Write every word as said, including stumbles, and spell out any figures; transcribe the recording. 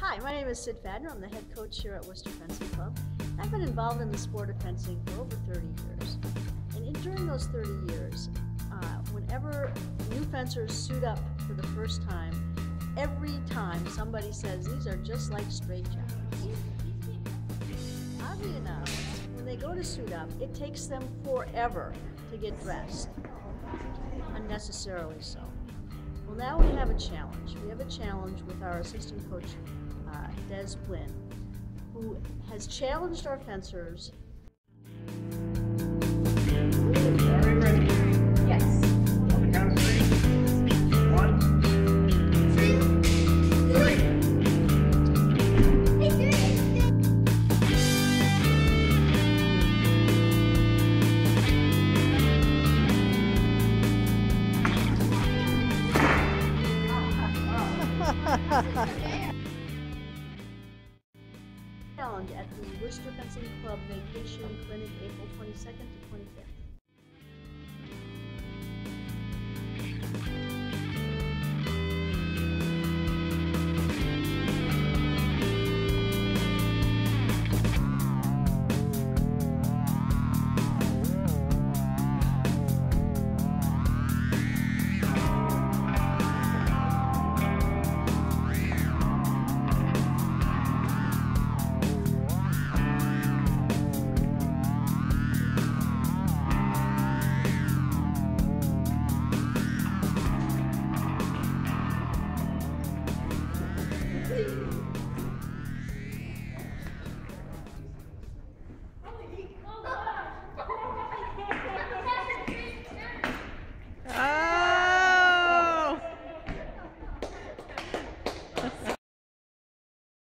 Hi, my name is Sid Fadner. I'm the head coach here at Worcester Fencing Club. I've been involved in the sport of fencing for over thirty years. And in, during those thirty years, uh, whenever new fencers suit up for the first time, every time somebody says, these are just like straitjackets. Oddly enough, when they go to suit up, it takes them forever to get dressed, unnecessarily so. Well, now we have a challenge. We have a challenge with our assistant coach, uh, Des Flynn, who has challenged our fencers. Are we ready? Yes. On the count of three. One, two, three. Challenge at the Worcester Fencing Club Vacation Clinic, April twenty-second to twenty-fifth.